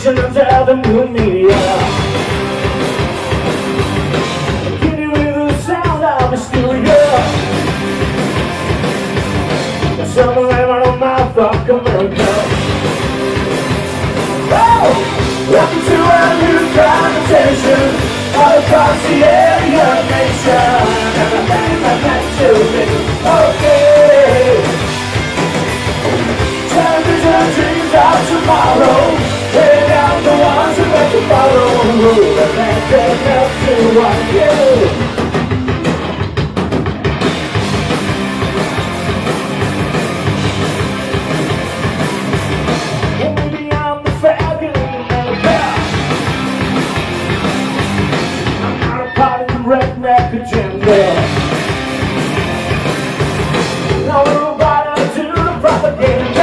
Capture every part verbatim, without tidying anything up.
turns out the new media. Give you with the sound of hysteria. Somewhere on my fuck America. Oh! Welcome to a new conversation all across the area nation. Everything I've meant to be okay. Television dreams of tomorrow, laying out the ones who let you follow. The man can't help to want you. Redneck agenda. No nobody to the propaganda.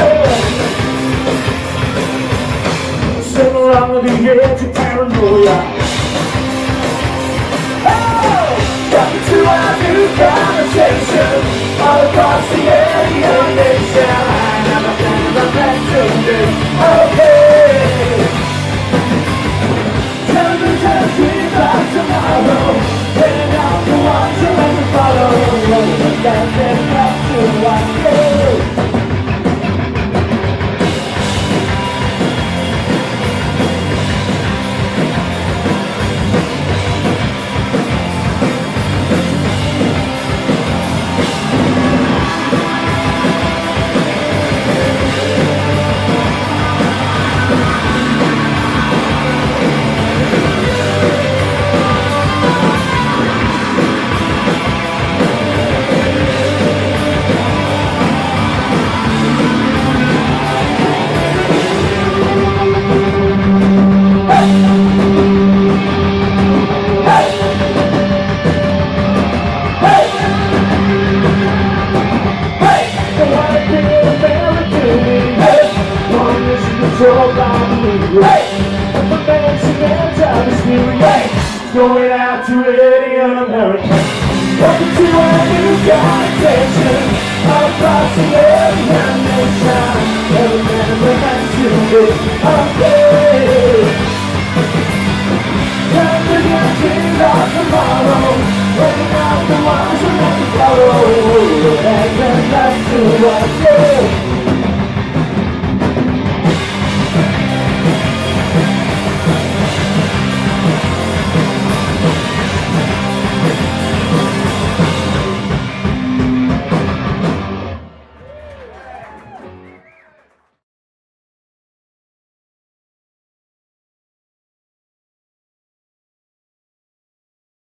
Sitting along the edge of paranoia. Oh, welcome to our new conversation all across the area nation. Everything I'm meant to do. Okay. Television dreams of tomorrow. Putting out the ones who let me follow. But that's enough to watch you. Going out to radio America. Welcome to a new conversation all across the area nation. Every man we're meant to be.